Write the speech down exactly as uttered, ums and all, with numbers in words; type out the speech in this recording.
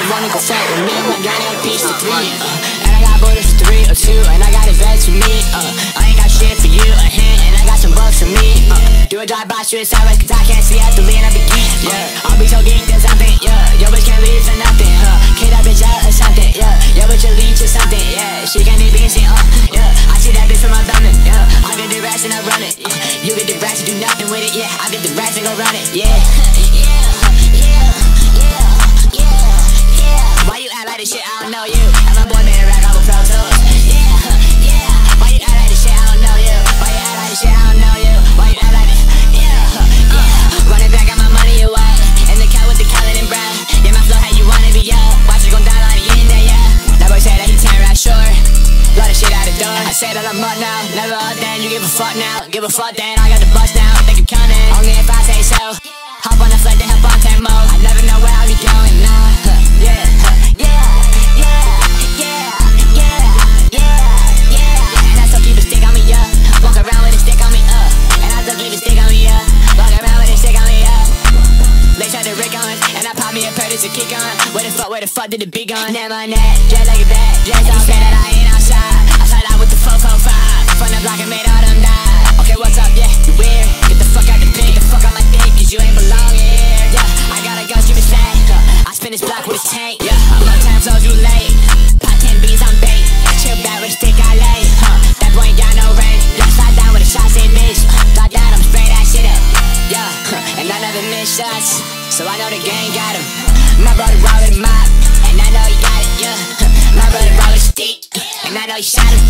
wanna go fuck with me, I got a piece of three, uh, and I got bullets for three or two, and I got a vest for me, uh, I ain't got shit for you, a hint, and I got some bucks for me, uh, do a drive-by, shoot it sideways, cause I can't see out the lean, I be geek, yeah, I'll be so geeked or something, yeah, yo bitch can't leave for nothing, huh, kid that bitch out or something, yeah, yo bitch a leech or something, yeah, she can't even see, uh, yeah, I see that bitch from my thumbing, yeah, I get the racks and I run it, yeah, you get the racks and do nothing with it, yeah, I get the racks and go run it, yeah, yeah, yeah, yeah, yeah, yeah, why you act like this shit, I don't know you, and my boy made a rack off with Pro Tools, yeah, yeah, why you act like this shit, I don't know you, why you act like this shit, I don't know you, why you act like this, yeah, yeah, running back, got my money away, in the cat with the Khaled and Brad, yeah, my flow how you wanna be, yeah, watch it go down on the end there, yeah, that boy said that he turned right short, blow the shit out the door, I say that I'm up now, never up then, you give a fuck now, give a fuck then, I got the bus now, think I'm counting, only if I say so, hop on the flight to help on ten mode, I never know where I'll be going now, huh, yeah, huh, yeah, yeah, yeah, yeah, yeah, yeah, and I still keep a stick on me, yeah, walk around with a stick on me, uh, and I still keep a stick on me, yeah, walk around with a stick on me, yeah, lace out the Rick Owens, and I pop me a Curtis to kick on, where the fuck, where the fuck did the beat gone, never on that, just like a bat, just don't say that I ain't outside, outside out with the four four five, from the block and made all them die, okay what's up, yeah, you weird, get the fuck out the pit, get the fuck out my dick, cause you ain't belong here, yeah, I gotta go, give me slack, uh, I spin this block with a tank, yeah, I'm on time, so you late, pot ten beans on bait, chill back with a stick I lay, huh, that boy ain't got no range, yeah, slide down with a shot, say bitch, thought that I'm spray that shit up, yeah, huh, and I never miss shots, so I know the gang got him, my brother roll with a mop, and I know he got it, yeah, my brother roll with a stick, and I know he shot him,